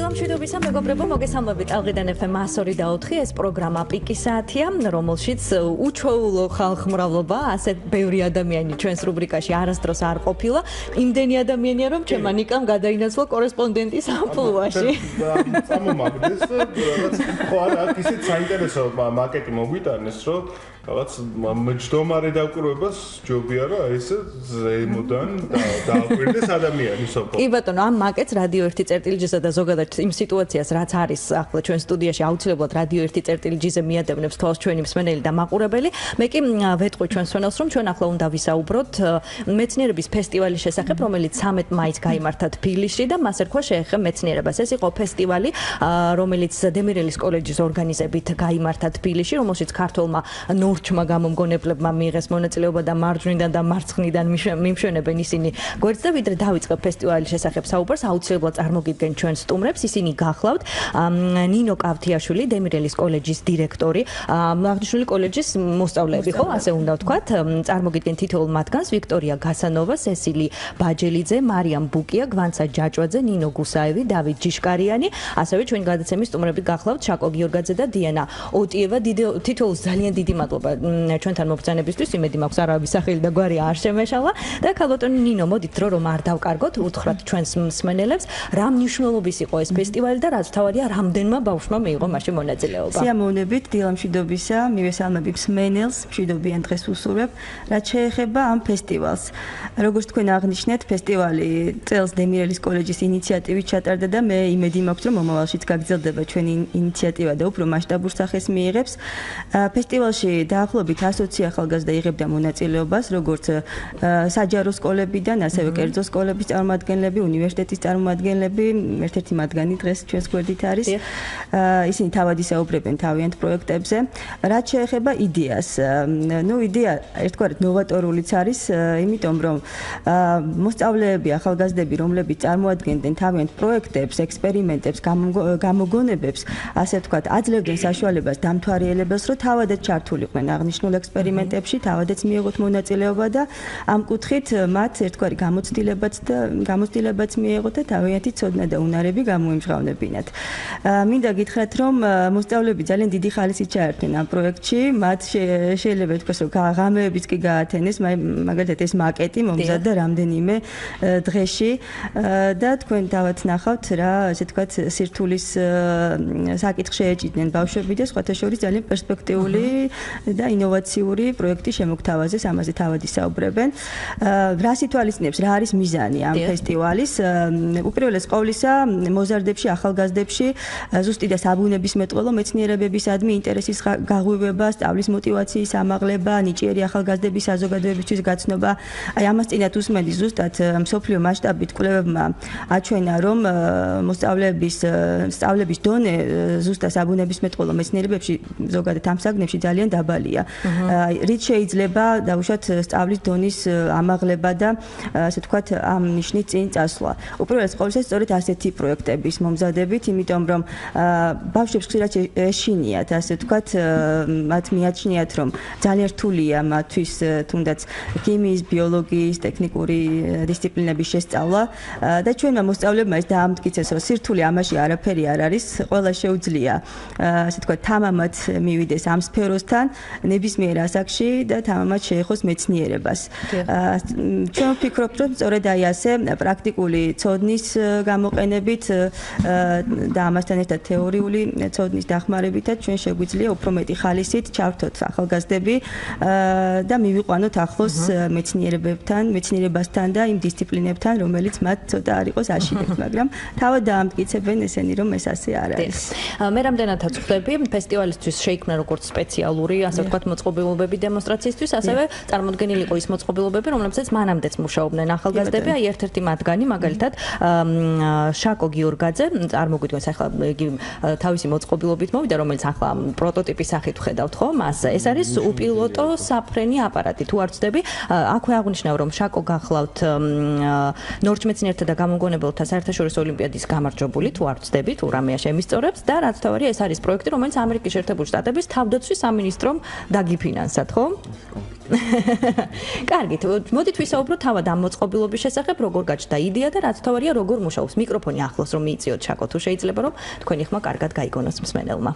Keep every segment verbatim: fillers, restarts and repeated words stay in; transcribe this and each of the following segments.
დილამშვიდობისა მეგობრებო, მოგესალმებით ალღიდან ეფ ემ one oh four ეს პროგრამა პიკი საათია, რომელშიც უჩვეულო ხალხმრავლობა, ასე ბევრი ადამიანი ჩვენს რუბრიკაში არასდროს არ ყოფილა. იმდენი ადამიანია, რომ ჩემმა ნიკამ გადაინაცვლა კორესპონდენტის ამპლუაში. წამომაგდეს, რაღაც ხო არა, ისეთ საინტერესო მაკეტი მოგვიტანეს, რომ რაღაც მჯდომარე დაკვირვებას ჯობია რა ეს ზემოდან დააკვირდეს ადამიანი სოფო. კი ბატონო, ამ მაკეტს რადიო one წერტილი-ჯზე და ზოგადად იმ სიტუაციას რაც არის ახლა ჩვენ სტუდიაში აუცილებლად რადიო one წერტილი-ჯზე მიადევნებს თვალს ჩვენი მსმენელი და მაყურებელი. მე კი ვეტყვი ჩვენს მსმენელს, რომ ჩვენ ახლა უნდა ვისაუბროთ მეცნიერების ფესტივალის შესახებ, რომელიც მესამე მაისს გაიმართა თბილისში და მას ერქვა შეეხება მეცნიერებას. ეს იყო ფესტივალი, რომელიც დემირელის კოლეჯის ორგანიზებით გაიმართა თბილისში, რომელშიც ქართველმა ნორჩმა გამომგონებლებმა მიიღეს მონაწილეობა და მარჯვნიდან და მარცხნიდან მიმშვენებენ ისინი გვერდს და ვიდრე დავიწყებ ფესტივალის შესახებ საუბარს, აუცილებლად წარმოგიდგენ ჩვენ სტუმრებს. ისინი გახლავთ ნინო კავთიაშვილი, დემირელის კოლეჯის დირექტორი, აღნიშნული კოლეჯის მოსწავლეები, ხო, ასე უნდა ვთქვათ. წარმოგიდგენ თითოეულ მათგანს: ვიქტორია გასანოვა, სესილი ბაჯელიძე, მარიამ ბუკია, გვანცა ჯაჭვაძე, ნინო გუსაევი, დავით ჯიშკარიანი, ასევე ჩვენი გადაცემის სტუმრები გახლავთ შაკო გიორგაძე და დიანა ოტიევა. თითოეულს ძალიან დიდი მადლობა ჩვენთან მობრძანებისთვის. იმედი მაქვს არავის სახელი და გვარი არ შემეშალა და ქალბატონი ნინო, მოდით დრო რომ არ დავკარგოთ, უთხრათ ჩვენს მსმენელებს, რა მნიშვნელობის იყო ეს ფესტივალი და რაც თავარია რამდენმა ბავშვმა მიიღო მასში მონაწილეობა. სიამოვნებით, დილამშვიდობისა, მივესალმები მსმენელს, მშვიდობიან დღეს უსურვებ. რაც შეეხება ამ ფესტივალს, როგორც თქვენ აღნიშნეთ, ფესტივალი წელს დემირელის კოლეჯის ინიციატივით ჩატარდა და მე იმედი მაქვს, რომ მომავალშიც გაგრძელდება ჩვენი ინიციატივა და უფრო მასშტაბურ სახეს მიიღებს. ფესტივალში დაახლოებით ასოცი ახალგაზრდა იღებდა მონაწილეობას, როგორც საჯარო სკოლებიდან, ასევე კერძო სკოლების წარმომადგენლები, უნივერსიტეტის წარმომადგენლები, ერთ-ერთი მათგანი დღეს ჩვენს გვერდით არის. ისინი თავად ისაუბრებენ თავიანთ პროექტებზე. რაც შეეხება იდეას, ნუ იდეა ერთგვარად ნოვატორულიც არის, იმიტომ რომ მოსწავლეები, ახალგაზრდები, რომლებიც წარმოადგენდნენ თავიანთ პროექტებს, ექსპერიმენტებს, გამოგონებებს, ასე ვთქვათ, აძლევდნენ საშუალებას დამთვალიერებელს, რომ თავადაც ჩართულიყვნენ აღნიშნულ ექსპერიმენტებში, თავადაც მიიღოთ მონაწილეობა და ამ კუთხით მათ ერთგვარი გამოცდილებაც და გამოცდილებაც მიიღოთ და თავიანთი ცოდნა და უნარები გამოიმჟღავნებინათ. მინდა გითხრათ, რომ მოსწავლეები ძალიან დიდი ხალისით ჩაერთნენ ამ პროექტში, მათ შეიძლება ითქვას, რომ ღამეებიც კი გაათენეს, მაგალითად ეს მაკეტი მომზადდა რამდენიმე დღეში და თქვენ თავად ნახავთ რა, ასე ვთქვათ, სირთულის საკითხი შეეჭიდნენ ბავშვები და სხვათა შორის ძალიან პერსპექტიული და ინოვაციური პროექტი შემოგთავაზეს, ამაზე თავად ისაუბრებენ. რას ითვალისწინებს, რა არის მიზანი ამ ფესტივალის? უპირველეს ყოვლისა, მოზარდებში, ახალგაზრდებში ზუსტი და საბუნებისმეტყველო მეცნიერებებისადმი ინტერესის გაღვივება, სწავლის მოტივაციის ამაღლება, ნიჭიერი ახალგაზრდების საზოგადოებისთვის გაცნობა. აი ამას წინათ უსმენდი ზუსტად მსოფლიო მასშტაბით კვლევებმა აჩვენა, რომ მოსწავლეების სწავლების დონე ზუსტად საბუნებისმეტყველო მეცნიერებებში ზოგადად ამ საგნებში ძალიან დაბალია. რით შეიძლება დავუშვათ სწავლის დონის ამაღლება და ასე ვთქვათ ამ ნიშნის წინ წასვლა. უპირველეს ყოვლისა სწორედ ასეთი პროექტების მომზადებით, იმიტომ რომ ბავშვებს ხშირად ეშინიათ, ასე ვთქვათ, მათ მიაჩნიათ, რომ ძალიან რთულია მათთვის თუნდაც ქიმიის, ბიოლოგიის, ტექნიკური დისციპლინების შესწავლა და ჩვენმა მოსწავლეებმა ეს დაამტკიცეს, რომ სირთულე ამაში არაფერი არ არის, ყველა შეუძლია, ასე ვთქვათ, თამამად მივიდეს ამ სფეროსთან ნებისმიერ ასაკში და თამამად შეეხოს მეცნიერებას. ჩვენ ვფიქრობთ, რომ სწორედ აი ასე პრაქტიკული ცოდნის გამოყენებით და ამასთან ერთად თეორიული ცოდნის დახმარებითაც ჩვენ შეგვიძლია უფრო მეტი ხალისით ჩავრთოთ ახალგაზრდები და მივიყვანოთ ახლოს მეცნიერებებთან, მეცნიერებასთან და იმ დისციპლინებთან, რომელიც მათ ცოტა არ იყოს აშინებს, მაგრამ თავად დაამტკიცებენ ესენი, რომ ეს ასე არ არის. მე რამდენადაც ხვდები ფესტივალისთვის შეიქმნა როგორც სპეციალური, ასე ვთქვათ, მოწყობილობები დემონსტრაციისთვის, ასევე წარმოდგენილი იყო ის მოწყობილობები, რომლებსაც მანამდეც მუშაობდნენ ახალგაზრდები, აი ერთ-ერთი მათგანი, მაგალითად, შაკო გიორგაძე, წარმოგვიდგენს ახლა იგი თავისი მოწყობილობით მოვიდა, რომელიც ახლა პროტოტიპის სახით ვხედავთ, ხო? მას ეს არის უპილოტო საფრენი აპარატი, თუ არ ვცდები. აქვე აღნიშნავ, რომ შაკო გახლავთ ნორჩმეცნიერთა და გამომგონებელთა საერთაშორისო ოლიმპიადის გამარჯვებული, თუ არ ვცდები, თუ რამეა შემისწორებს და რაც თავარია, ეს არის პროექტი, რომელიც ამერიკის შეერთებული შტატების თავდაცვის სამინისტრომ დაგიფინანსად, ხო? კარგით, მოდით ვისაუბროთ თავად ამ მოწყობილობის შესახებ, როგორ გაჩნდა იდეა და რაც თავარია, როგორ მუშაობს. მიკროფონი ახლოს რომ მიიწიოთ ჩაკო თუ შეიძლება რომ თქვენი ხმა კარგად გაიგონოს მსმენელმა.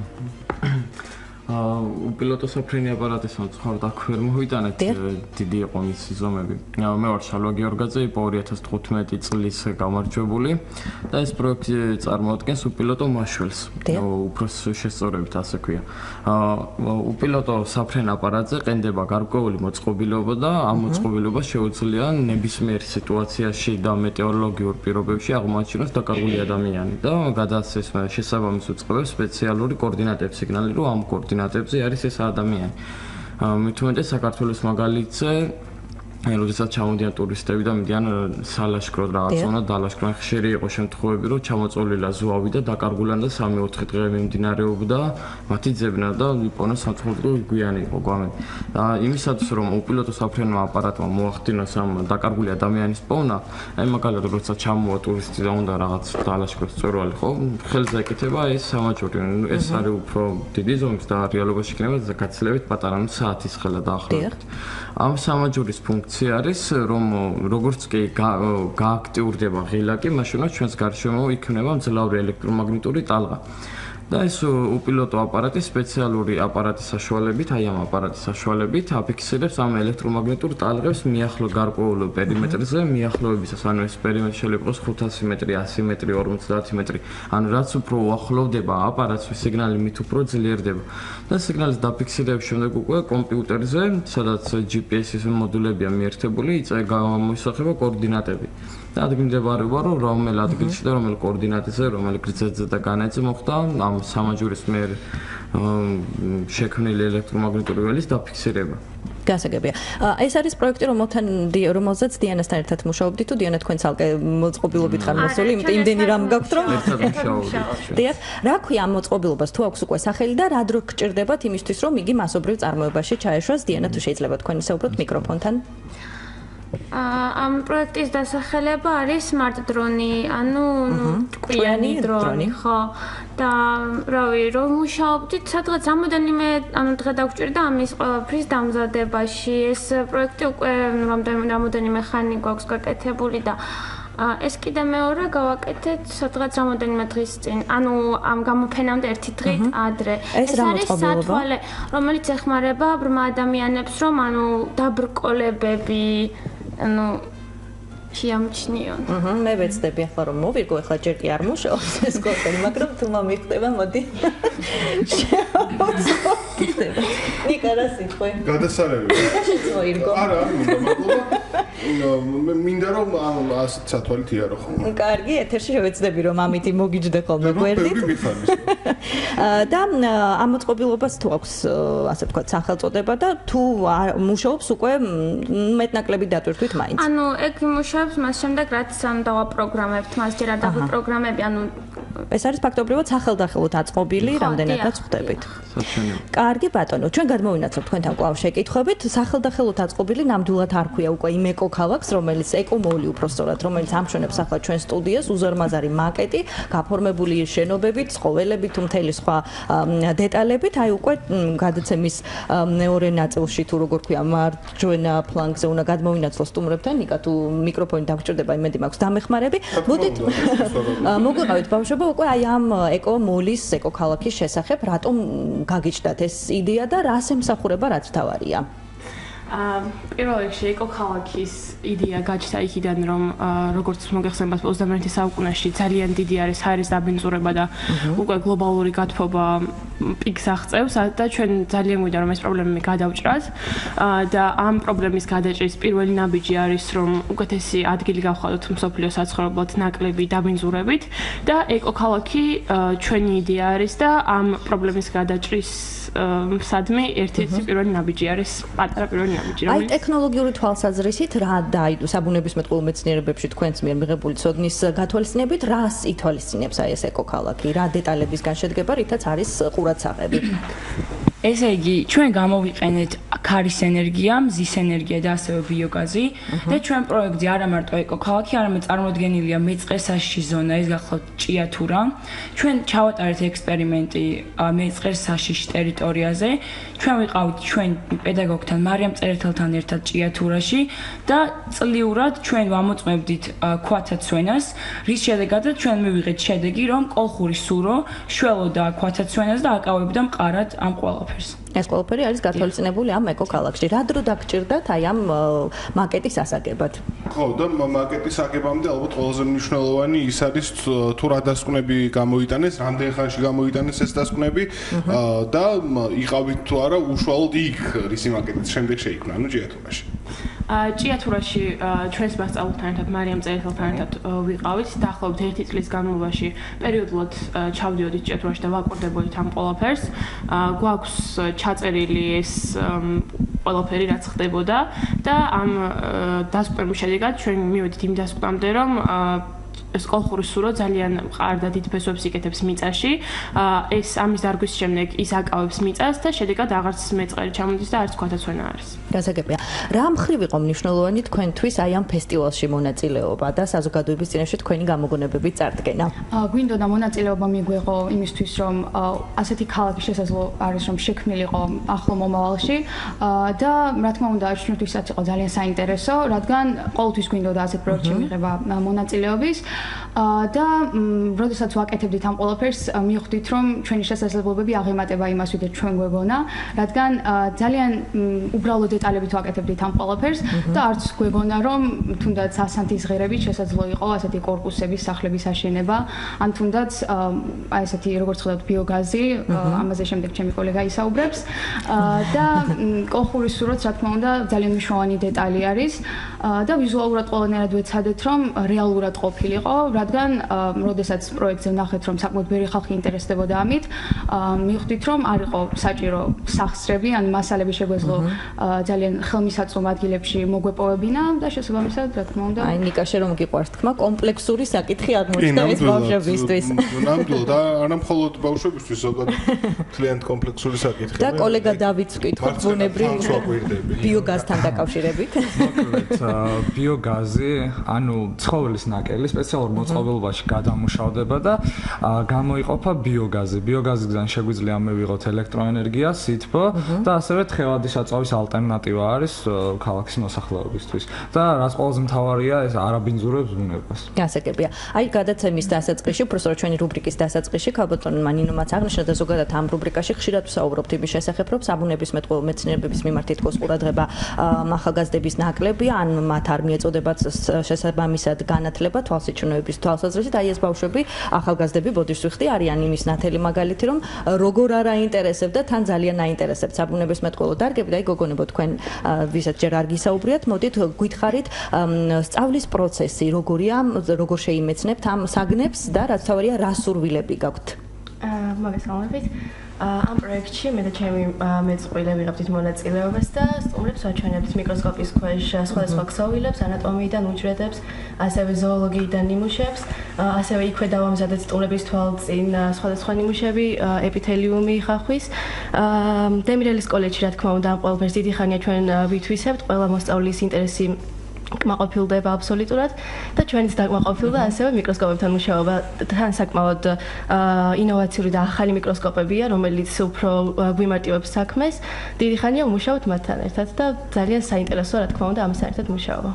უპილოტო საფრენი აპარატისთან ცხოვრ აქ ვერ მოვიტანეთ დიდი იყო მისი ზომები. მე ვარ შალვა გიორგაძე, ორი ათას თხუთმეტი წლის გამარჯვებული და ეს პროექტი წარმოადგენს უპილოტო მაშველს. უფროს შესწორებით ასე ქვია. უპილოტო საფრენ აპარატზე ყენდება გარკვეული მოწყობილობა და ამ მოწყობილობას შეუძლია ნებისმიერ სიტუაციაში და მეტეოროლოგიურ პირობებში აღმოაჩინოს დაკარგული ადამიანი და გადაასცეს შესაბამის უწყებებს სპეციალური კოორდინატების სიგნალი, რომ ამ კოორდინატებში ნატებზე არის ეს ადამიანი. მით უმეტეს საქართველოს მაგალითზე როდესაც ჩამოდიან ტურისტები და მიდიან სალაშქროდ რაღაცა უნდა დალაშქრონ, ხშირი იყო შემთხვევები, რომ ჩამოწოლილა ზვავი და დაკარგულან და სამი ოთხი დღე მიმდინარეობდა მათი ძებნა და იპონა სამწუხაროდ გვიანი იყო გვამები. და იმისათვის რომ უპილოტო საფრენმა აპარატმა მოახდინოს ამ დაკარგული ადამიანის პოვნა, აი მაგალითად როდესაც ჩამოვა ტურისტი და უნდა რაღაც დალაშქროს წვერვალი ხო, ხელზე ეკეთება ეს სამაჯური. ეს არის უფრო დიდი ზომის და რეალობაში იქნება გაცილებით პატარა, ანუ საათის ხელა დაახლოებით. ამ სამაჯურის ფუნქცია არის რომ როგორც კი გააქტიურდება ღილაკი, მაშინაც ჩვენს გარშემო იქნება მძლავრი ელექტრომაგნიტური ტალღა. და ეს უპილოტო აპარატი სპეციალური აპარატის საშუალებით, აი ამ აპარატის საშუალებით აფიქსირებს ამ ელექტრომაგნიტურ ტალღებს მიახლო გარკვეულ პერიმეტრზე, მიახლოებისას, ანუ ეს პერიმეტრი შეიძლება იყოს ხუთასი მეტრი, ასი მეტრი, ორმოცდაათი მეტრი. ანუ რაც უფრო უახლოვდება აპარატს, სიგნალი მით უფრო ძლიერდება. და სიგნალის დაფიქსირების შემდეგ უკვე კომპიუტერზე, სადაც ჯი პი ეს-ის მოდულებია მიერთებული, გამოისახება კოორდინატები. და ადგილმდებარეობა რომ რომელ ადგილში და რომელ კოორდინატებზე, რომელ გრძედზე და განედზე მოხდა ამ სამაჯურის მიერ შექმნილი ელექტრომაგნიტური ველის დაფიქსირება. გასაგებია. ეს არის პროექტი, რომელთან რომელზეც დიანასთან ერთად მუშაობდით თუ დიანა თქვენ ცალკე მოწყობილობით ხარ მოსული, იმიტომ იმდენი რამ გაქვთ რომ ერთად მუშაობდით. დიახ, რა ქვია ამ მოწყობილობას, თუ აქვს უკვე სახელი და რა დრო გჭირდებათ იმისთვის რომ იგი მასობრივ წარმოებაში ჩაეშვას? დიანა, თუ შეიძლება თქვენ ისაუბროთ მიკროფონთან. ამ პროექტის დასახელება არის smart drone, ანუ ჭკვიანი დრონი, ხო? და რავი, რომ მუშაობდით სადღაც რამოდენიმე, ანუ დღე დაგვჭირდა ამის ყველაფრის დამზადებაში. ეს პროექტი უკვე რამოდენიმე ხანი გვაქვს გაკეთებული და ეს კიდე მეორე გავაკეთეთ სადღაც რამოდენიმე დღის წინ. ანუ ამ გამოფენამდე ერთი დღით ადრე. ეს არის სათვალე, რომელიც ეხმარება ბრმა ადამიანებს, რომ ანუ დაბრკოლებები ანუ შეამჩნიონ. აჰა, მე ვეცდები ახლა რომ მოვირგო, ახლა ჯერ კი არ მუშაობს ეს კორტელი, მაგრამ თუ მომიხდება, მოდი. ხდება. ნიკა რა სიტყვი? გადასარევი. შეწოირგო. არა, უნდა მადლობა. მე მინდა რომ ასეთ სათვალით იარო ხოლმე. კარგი, ეთერში შევეცდები რომ ამითი მოგიჯდე ხოლმე გვერდით. და ამ მოწყობილობას თუ აქვს ასე ვთქვათ სახელწოდება და თუ მუშაობს უკვე მეტნაკლები დატვირთვით მაინც. ანუ ეგ მუშაობს მას შემდეგ რაც ამ დავაპროგრამებთ, მას ჯერ არ დავაპროგრამები, ანუ ეს არის ფაქტობრივად სახელდახელოდ აწყობილი, რამდენადაც ხვდებით. კარგი ბატონო, ჩვენ გადმოვინაცავთ თქვენთან კვლავ შეკითხვებით. სახელდახელოდ აწყობილი ნამდვილად არ ქვია უკვე იმ ეკო ქალაქს, რომელიც ეკომოლი უпростоრად, რომელიც ამშვენებს ახლა ჩვენ სტუდიას, უზარმაზარი მაკეტი, გაფორმებული შენობებით, ცხოველებით, მთელი სხვა დეტალებით. აი უკვე გადაცემის მეორე ნაწილში თუ როგორ ქვია, მარჯვენა ფლანგზე უნდა გადმოვინაცვლო სტუმრებთან, ნიკა თუ მიკროფონი დაგჭირდება, იმედი მაქვს დამეხმარები. მოდით მოგვიყავით ბავშვებო უკვე აი ამ ეკომოლის, ეკოქალაქის შესახებ, რატომ გაგიჩნდათ ეს იდეა და რას ემსახურება, რაც თავარია? პირველ რიგში ეკოქალაქის იდეა გაჩნდა იქიდან, რომ როგორც მოგეხსენებათ ოცდამეერთე საუკუნეში ძალიან დიდი არის ჰაერის დაბინძურება და უკვე გლობალური გათბობა პიკს აღწევს და ჩვენ ძალიან გვინდა რომ ეს პრობლემები გადავჭრათ და ამ პრობლემის გადაჭრის პირველი ნაბიჯი არის რომ უკეთესი ადგილი გავხადოთ მსოფლიოს საცხოვრებლად ნაკლები დაბინძურებით და ეკოქალაქი ჩვენი იდეა არის და ამ პრობლემის გადაჭრის სადმე ერთ-ერთი პირველი ნაბიჯი არის პატარა პირველი ნაბიჯი აი ტექნოლოგიური თვალსაზრისით რა დაიდო საბუნებისმეტყველო მეცნიერებებში თქვენს მიერ მიღებული ცოდნის გათვალისწინებით რას ითვალისწინებს აი ეს ეკოქალაქი რა დეტალებისგან შედგება რითაც არის ყურადსაღები ესე იგი, ჩვენ გამოვიყენეთ ქარის ენერგია, მზის ენერგია და ასევე ბიოგაზი და ჩვენ პროექტი არა მარტო ეკოქალაქი, არამედ წარმოდგენილია მეწყერსაში ზონა, ეს გახლავთ ჭიათურა. ჩვენ ჩავატარეთ ექსპერიმენტი მეწყერსაშიშ ტერიტორიაზე. ჩვენ ვიყავით ჩვენ პედაგოგთან, მარიამ წერეთელთან ერთად ჭიათურაში და წლიურად ჩვენ ვამოწმებდით ქვათაცვენას, რის შედეგადაც ჩვენ მივიღეთ შედეგი, რომ კოლხური სურო შველოდა ქვათაცვენას და აკავებდა მყარად ამ ყველაფერს. ეს ყველაფერი არის გათვალისწინებული ამ ეკოქალაქში. რა დრო დაგჭირდათ აი ამ მაკეტის ასაგებად? ხო, და მაკეტის აგებამდე ალბათ ყველაზე მნიშვნელოვანი ის არის თუ რა დასკვნები გამოიტანეს, რამდენ ხანში გამოიტანეს ეს დასკვნები და იყავით თუ არა უშუალოდ იქ რისი მაკეტის შემდეგ შეიქმნა, ანუ ჭიათურაში. ჭიათურაში ჩვენს მასწავლებლთან ერთად მარიამ წერეთელთან ერთად ვიყავით დაახლოებით ერთი წლის განმავლობაში პერიოდულად ჩავდიოდით ჭიათურაში და ვაკურდებოდით ამ ყველაფერს. გვაქვს ჩაწერილი ეს ყველაფერი რაც ხდებოდა და ამ დასკვნების შედეგად ჩვენ მივედით იმ დასკვნამდე რომ ეს კოლხური სურო ძალიან მყარ და დიდ ფესვებს იკეთებს მიწაში. ეს ამის დარგვის შემდეგ ის აკავებს მიწას და შედეგად აღარც მეწყერი ჩამოდის და არც ქვათაცვენა არის. გასაგებია. რა მხრივ იყო მნიშვნელოვანი თქვენთვის აი ამ ფესტივალში მონაწილეობა და საზოგადოების წინაშე თქვენი გამოგონებების წარდგენა? გვინდოდა მონაწილეობა მიგვეღო იმისთვის, რომ ასეთი ქალაქი შესაძლო არის, რომ შექმნილიყო ახლო მომავალში და რა თქმა უნდა, ჩვენთვისაც იყო ძალიან საინტერესო, რადგან ყოველთვის გვინდოდა ასეთ პროექტში მიღება მონაწილეობის და როდესაც ვაკეთებდით ამ ყველაფერს, მივხვდით, რომ ჩვენი შესაძლებლობები აღემატება იმას, ვიდრე ჩვენ გვეგონა, რადგან ძალიან უბრალო დეტალებით ვაკეთებდით ამ ყველაფერს და არც გვეგონა, რომ თუნდაც ასანთის ღერებით შესაძლო იყო ასეთი კორპუსების, სახლების აშენება, ან თუნდაც აი ესეთი როგორც ხედავთ ბიოგაზი, ამაზე შემდეგ ჩემი კოლეგა ისაუბრებს და კოლხური სუროც რა თქმა უნდა ძალიან მნიშვნელოვანი დეტალი არის და ვიზუალურად ყველანაირად ვეცადეთ, რომ რეალურად ყოფილიყო, რადგან როდესაც პროექტზე ვნახეთ, რომ საკმაოდ ბევრი ხალხი ინტერესდებოდა ამით, მივხვდით, რომ არ იყო საჭირო სახსრები, ან მასალები შეგვეძლო ძალიან ხელმისაწვდომ ადგილებში მოგვეპოვებინა და შესაბამისად, რა თქმა უნდა. აი ნიკაშე რომ გიყვარს თქმა, კომპლექსური საკითხი აღმოჩნდა ეს ბავშვებისთვის. ნამდვილად, და არა მხოლოდ ბავშვებისთვის, ზოგადად ძალიან კომპლექსური საკითხია. და კოლეგა დავითს ვკითხოთ ბუნებრივ ბიოგაზთან დაკავშირებით. მოკლედ, ბიოგაზი, ანუ ცხოველის ნაკელი სპეციალურ მოწყობილობაში გადამუშავდება და გამოიყოფა ბიოგაზი. ბიოგაზიდან შეგვიძლია მივიღოთ ელექტროენერგია, სითბო და ასევე თხევადი საწვავის ალტერნატივა არის ქალაქის მოსახლეობისთვის. და რაც ყველაზე მთავარია, ეს არაბინძურებს ბუნებას. გასაგებია. აი გადაცემის დასაწყისში, უბრალოდ ჩვენი რუბრიკის დასაწყისში ქალბატონმა ნინომაც აღნიშნა და ზოგადად ამ რუბრიკაში ხშირად ვსაუბრობთ იმის შესახებ, რომ საბუნებისმეტყველო მეცნიერების მიმართ თითქოს ყურადღება ახალგაზრდების ნაკლებია, ან მათ არ მიეწოდებათ შესაბამისად განათლება თვალსაჩინოების თვალსაზრისით. აი ეს ბავშვები, ახალგაზრდები ბოდიშს ვიხდი, არიან იმის ნათელი მაგალითი, რომ როგორ არ აინტერესებდა, თან ძალიან აინტერესებთ საბუნებისმეტყველო დარგები და აი გოგონებო თქვენ ვისაც ჯერ არ გისაუბრიათ, მოდით გვითხარით სწავლის პროცესი, როგორია, როგორ შეიმეცნებთ ამ საგნებს და რაც თავარია, რა სურვილები გაქვთ? მოგესალმებით. ამ პროექტში მე და ჩემი მეწყვილე ვიღებთ მონაწილეობას და სტუმრებს ვაჩვენებთ მიკროსკოპის ქვეშ სხვადასხვა ქსოვილებს, ანატომიიდან უჯრედებს, ასევე ზოოლოგიიდან ნიმუშებს, ასევე იქვე დავამზადეთ სტუმრების თვალწინ სხვადასხვა ნიმუშები, ეპითელიუმი ხახვის. დემირელის კოლეჯში რა თქმა უნდა ამ ყველაფერს დიდი ხანია ჩვენ ვითვისებთ, ყველა მოსწავლის ინტერესი კმაყოფილდება აბსოლუტურად და ჩვენიც დაკმაყოფილდა ასევე მიკროსკოპებთან მუშაობა. თან საკმაოდ ინოვაციური და ახალი მიკროსკოპებია, რომელიც უფრო გვიმარტივებს საქმეს. დიდი ხანია ვმუშაობთ მათთან ერთად და ძალიან საინტერესოა რა თქმა უნდა ამასთან ერთად მუშაობა.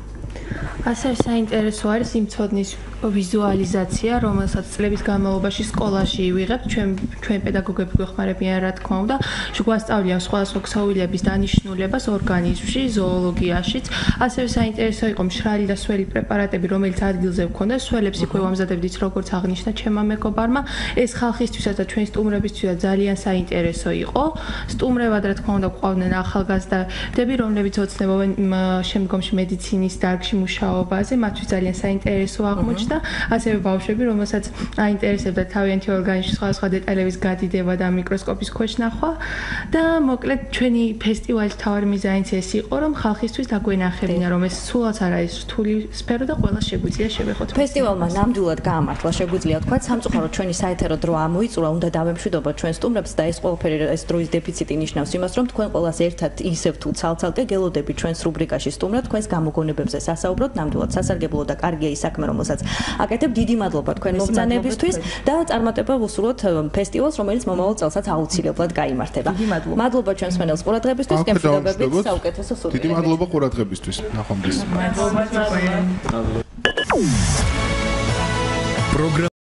ასევე საინტერესო არის იმ ცოდნის ვიზუალიზაცია, რომელსაც წლების განმავლობაში სკოლაში ვიღებთ, ჩვენ ჩვენ პედაგოგები გვეხმარებიან რა თქმა უნდა, შეგვასწავლიან სხვადასხვა ქსოვილების დანიშნულებას ორგანიზმში, ზოოლოგიაშიც. ასევე საინტერესო იყო მშრალი და სველი პრეპარატები, რომელიც ადგილზე ვქონდა, სველებს იქვე ვამზადებდით, როგორც აღნიშნა ჩემმა მეგობარმა. ეს ხალხისთვისაც და ჩვენ სტუმრებისთვისაც ძალიან საინტერესო იყო. სტუმრებად რა თქმა უნდა გვყავდნენ ახალგაზრდები, რომლებიც ოცნებობენ შემდგომში მედიცინის დარგში მუშაობაზე, მათთვის ძალიან საინტერესო აღმოჩნდა. აღმოჩნდა, ასევე ბავშვები, რომელსაც აინტერესებდა თავიანთი ორგანიზმის სხვადასხვა დეტალების გადიდება და მიკროსკოპის ქვეშ ნახვა და მოკლედ ჩვენი ფესტივალის მთავარი მიზანიც ეს იყო, რომ ხალხისთვის დაგვენახებინა, რომ ეს სულაც არ არის რთული სფერო და ყველა შეგვიძლია შევეხოთ. ფესტივალმა ნამდვილად გაამართლა, შეგვიძლია თქვა, სამწუხაროდ ჩვენი საეთერო დრო ამოიწურა, უნდა დავემშვიდობოთ ჩვენ სტუმრებს და ეს ყველაფერი ეს დროის დეფიციტი ნიშნავს იმას, რომ თქვენ ყველას ერთად ისევ თუ ცალ-ცალკე გელოდებით ჩვენს რუბრიკაში სტუმრად, თქვენს გამოგონებებზე სასაუბროთ, ნამდვილად სასარგებლო და კარგია ის საქმე, რომელსაც აკეთებ. დიდი მადლობა თქვენ მოგზაურობისთვის და წარმატება ვუსურვოთ ფესტივალს, რომელიც მომავალ წელსაც აუცილებლად გაიმართება. მადლობა ჩვენს მსმენელს ყურადღებისთვის, გემშვიდობებით, საუკეთესო სურვილები. დიდი მადლობა ყურადღებისთვის. ნახვამდის. მადლობა.